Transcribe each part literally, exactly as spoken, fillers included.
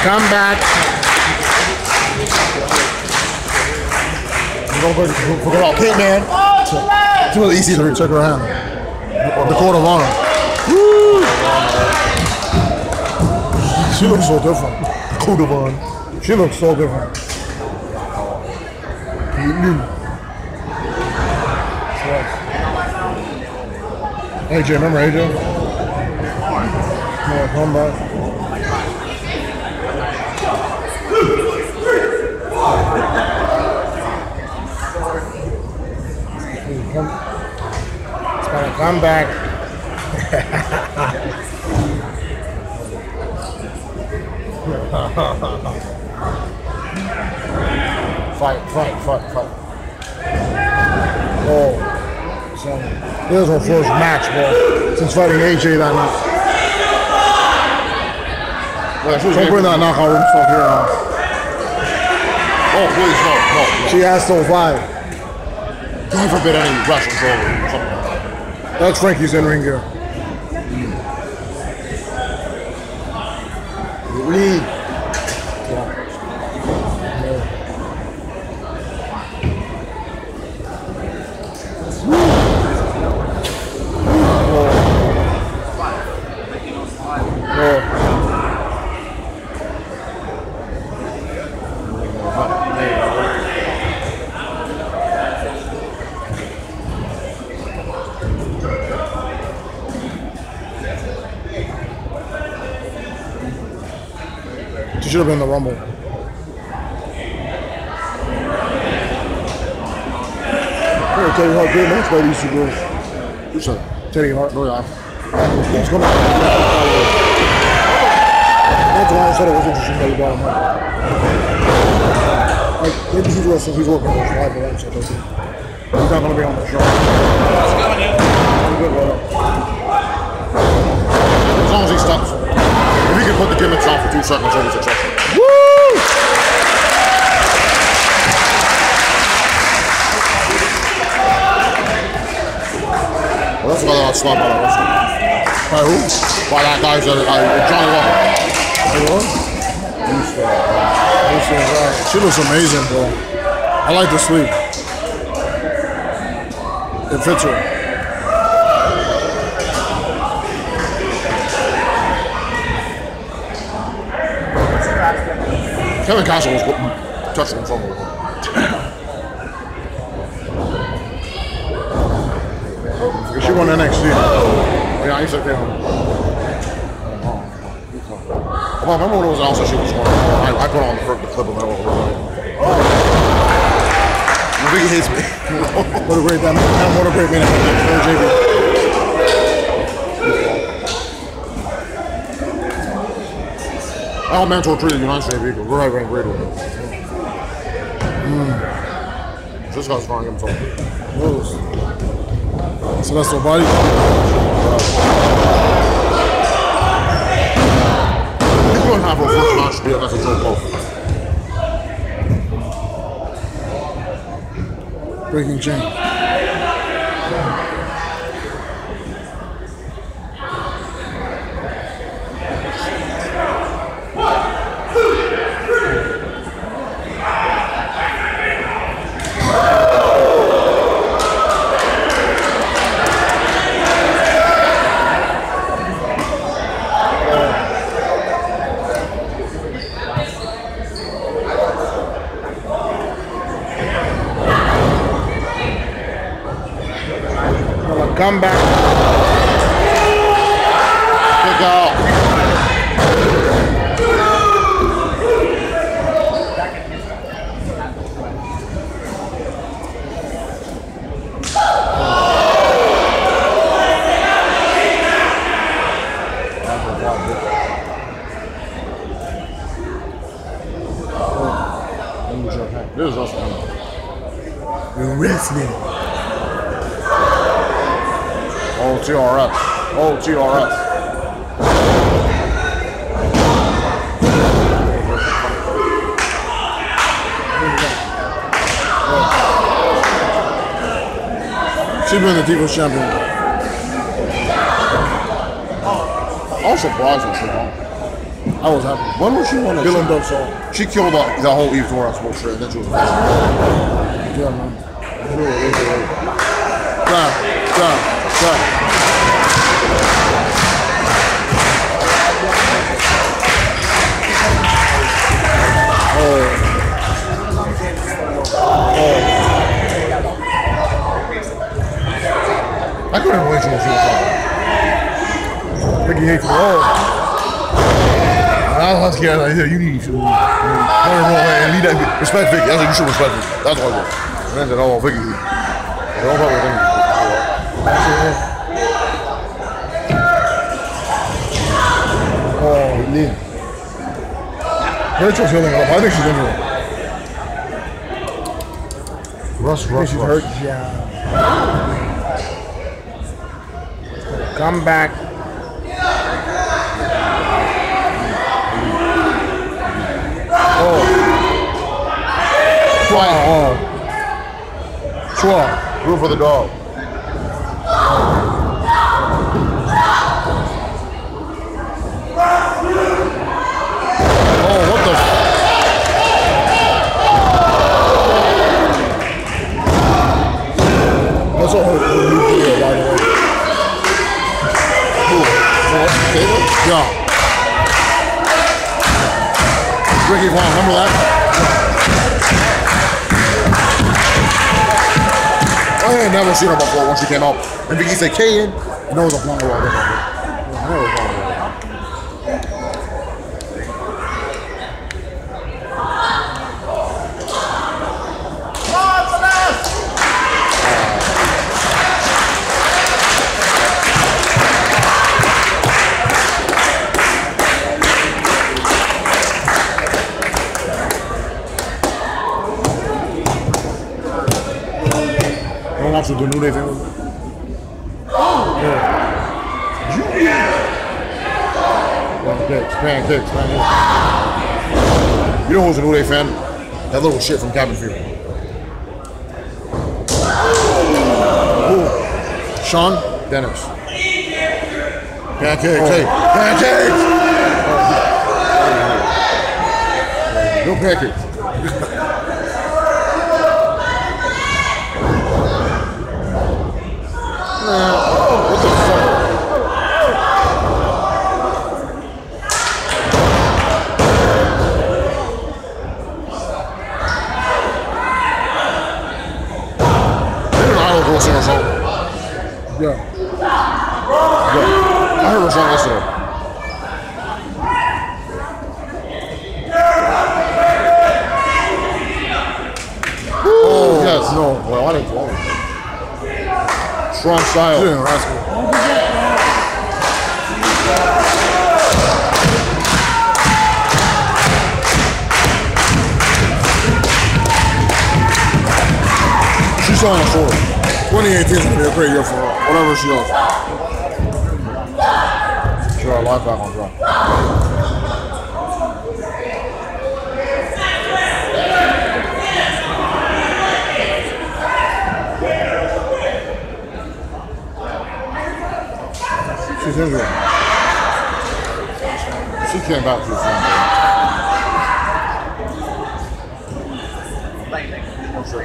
comeback. Don't forget about Kate Man. It's really easy to check her hand. The Code of Honor. Woo! She looks so different. Code of Honor. She looks so different. A J, remember A J? More comeback. It's gonna come back. Fight, fight, fight, fight. Oh, so this is her first match, bro, since fighting A J that night. Well, Don't bring that knockout room stuff here now. Oh, please, no, no. She has to fight. God forbid any Russian troll or something like that. That's Frankie's in ring gear. Read. She should have been in the Rumble. Here, Teddy Hart, great match by these two girls. Who's that? Teddy Hart. No, yeah. He's coming. That's why I said it was interesting that you brought him up. Like, maybe he's wrestling, he's working on his live events, I think. He's not going to be on the show. Let's go, dude. Good work. As long as he stops. If he can put the gimmicks on for two seconds, he'll be successful. Woo! Well, that's another hot spot by that wrestler. By who? By that guy, uh, Johnny Walker. Hey, what? She looks amazing, bro. I like the sleeve. It fits her. Kevin Castle was touching him from over. She won N X T. Yeah, he's like, yeah. Well, remember when it was also she was one? I, I put on the, the clip of that over. I think he hates me. What a great damn man. What a great man. J B. Al Mantor treated you nice, J B. We're right around great with him. Mm. This guy's trying himself. Those. Celestial body. He's going to have a first match to be against a Joe Pope. Breaking chain. Come back. Good go. This is wrestling. You're wrestling. Oh, T R S. Oh, T R S. She's been the Divas champion. I'm surprised that she won. I was happy. When was she on that? Dylan Dove song. She killed the, the whole Eve tour on Smoke Straight, and then she was amazing. Yeah, man. Stop, stop, stop. Oh. Oh. I couldn't wait till she was on. Ricky hates me. Oh. I was scared. Like, yeah, you need to. Uh, and lead that. Respect Vicky. That's what you should respect Vicky. That's all I did. And I said, oh, Vicky. Don't fuck with Vicky. Oh, Lee. Rachel's healing up. I think she's injured. Russ, Russ, she's hurt. Yeah. Come back. Oh. Chua. Oh. Chua. Root for the dog. Oh, what the? That's all her new video, by the way. Who? Taylor? Yeah. Ricky Vaughn, remember that? I had never seen her before when she came out. And Vicky said, Kayan. And there was a long walk. To the New Day family. Yeah. Pancakes, pancakes, pancakes. You know who's a New Day fan? That little shit from Cabin Fever. Ooh. Sean Dennis. Pancakes, oh. Hey, pancakes! Oh. No pancakes. What the fuck? There's an Idol girl singer song. Yeah. Yeah. I heard her song yesterday. Oh, yes. No. Well, I didn't fall. Strong style. Yeah, that's good. She's selling a sword. twenty eighteen is going to be a great year for her. Whatever she does. Sure, our life back on track. She's injured. She came back to the film. I'm sure.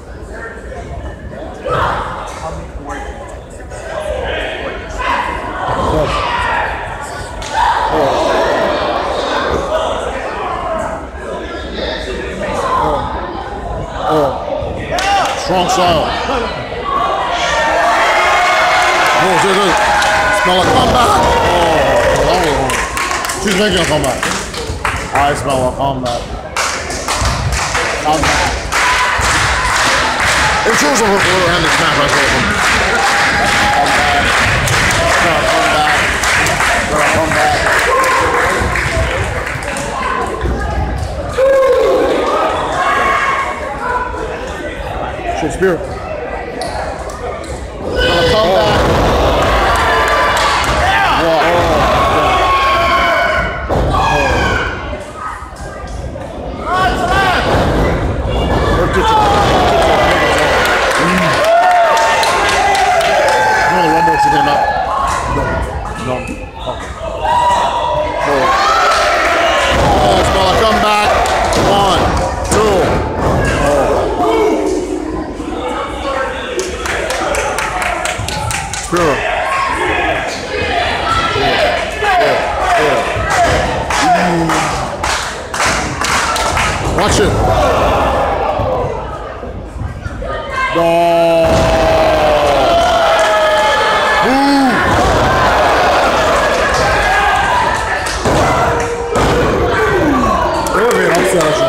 Oh. Oh. Strong style. Oh, good, good. Smell a comeback. Oh, she's making a comeback. I smell a comeback. Comeback. It shows a little hand snap. I saw them. Comeback. Comeback. Comeback. Shakespeare. Comeback. No. No. Oh. Sure. Watch it. No. Move. They're being upset at you.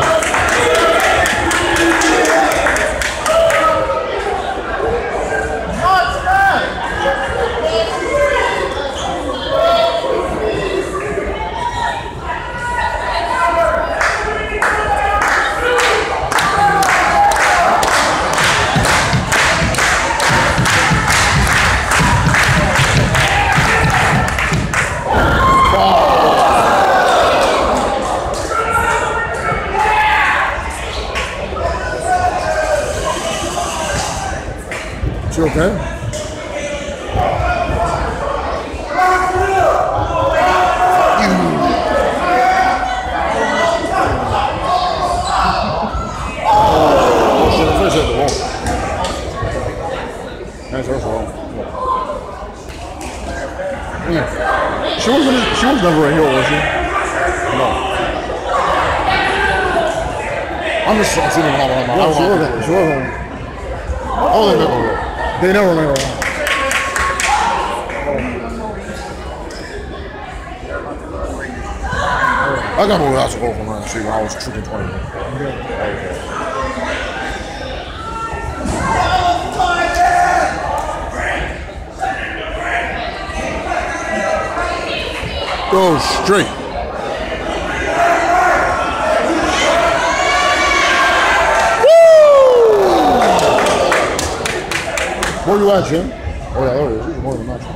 You okay? Oh, shit, I finished at the wall. That's her fault. Mm. She wasn't. She was never a heel, was she? No. I'm just I'm sitting on my No, she wasn't. She wasn't. Oh, they never will. They never made her. I got moved out to go from around when I was freaking twenty. Go straight. Where you at, Jim? Oh yeah, there it is. He's more than that.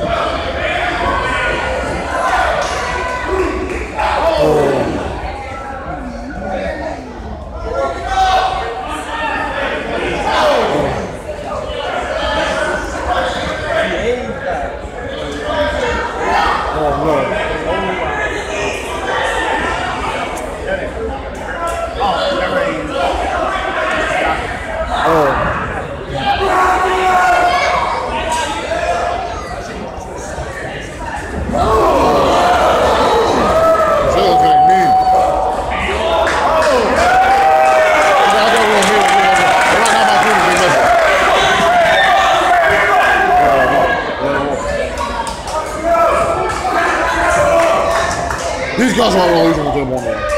These guys aren't really losing to them one man.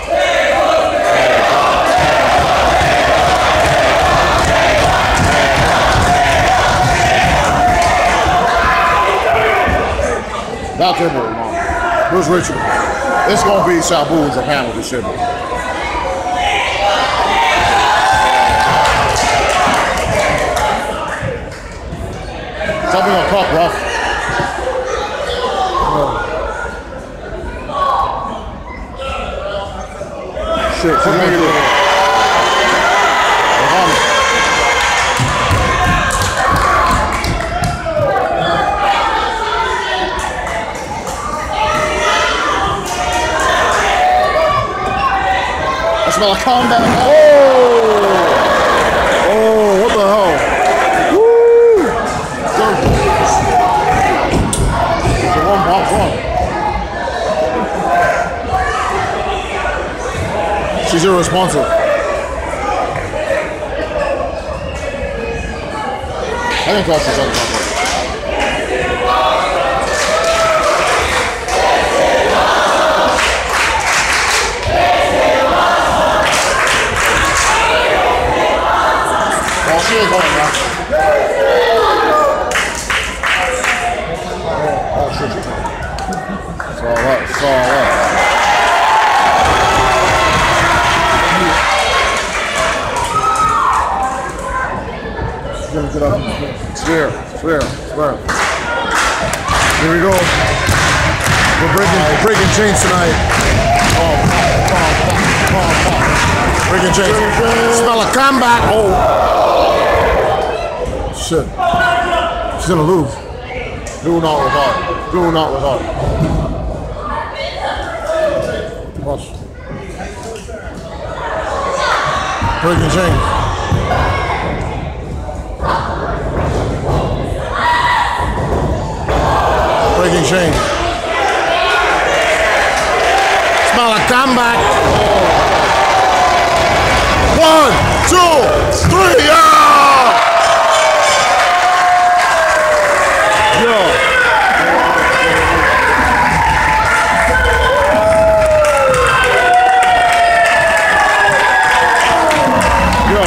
That's it, mom. Where's Richard? It's gonna be Sabu in Japan with this shit. Something on top, rough. Shit, she's making it. I smell a combat. Oh! Oh, what the hell? Woo! It's a one box one. She's irresponsive. I didn't thought she's something. Oh, she is going now. Oh, oh shit. It's all right. It's all right. Gonna get up. Swear, swear, swear. Here we go. We're breaking, breaking chains tonight. Oh, oh, oh, oh, oh. Breaking chains. Smell a combat. Oh. Shit. She's gonna lose. Do not retard. Do not retard. Watch. Breaking chains. change. Smell a comeback. One, two, three, yeah! Yo. Yo.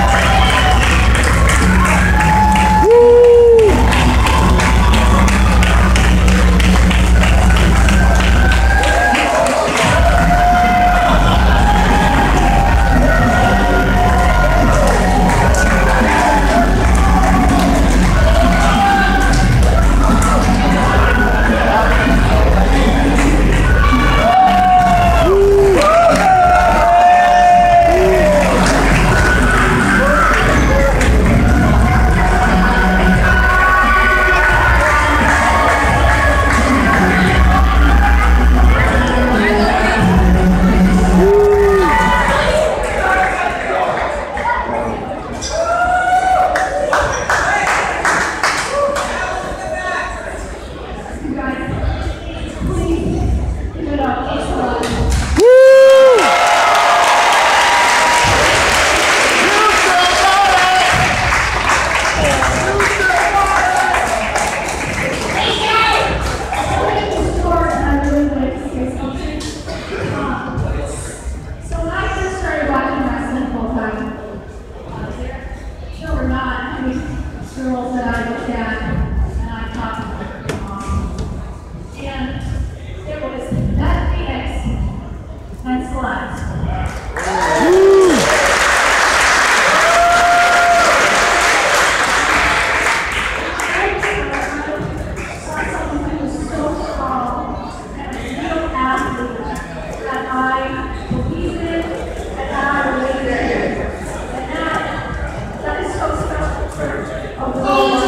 Girls that I looked at and I talked to them. And it was Beth Phoenix and Celeste. I saw someone who was so strong and a real athlete that I believed in and I believed in. And that, that is so special for a woman.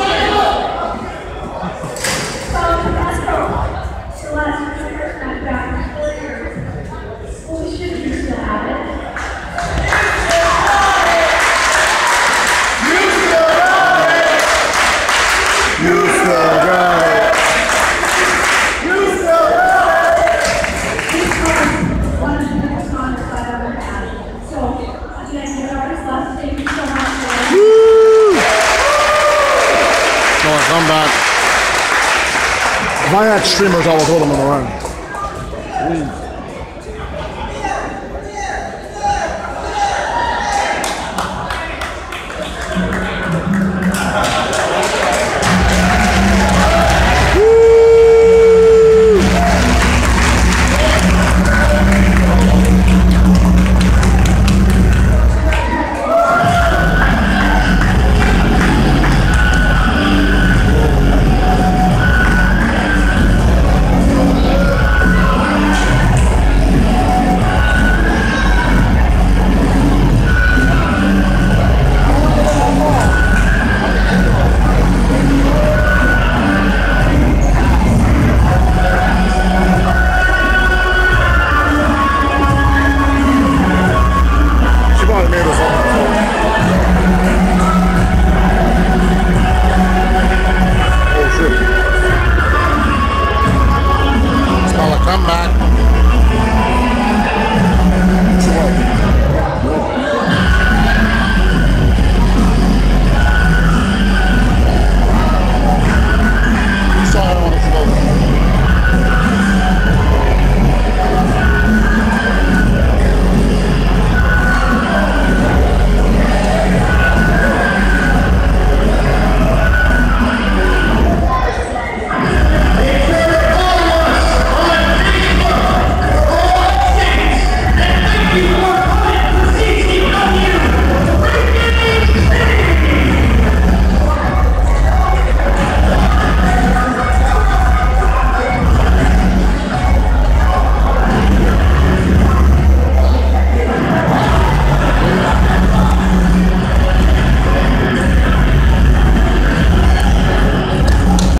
So that's all. Celeste, your first night back in four years. Well, we should you still have it. You still got it. You still got it. You still got it. This was one of the biggest honors I've ever had. So, again, your artist, Celeste, thank you so much for it. Come on, come back. If I had streamers, I would hold them in the ring.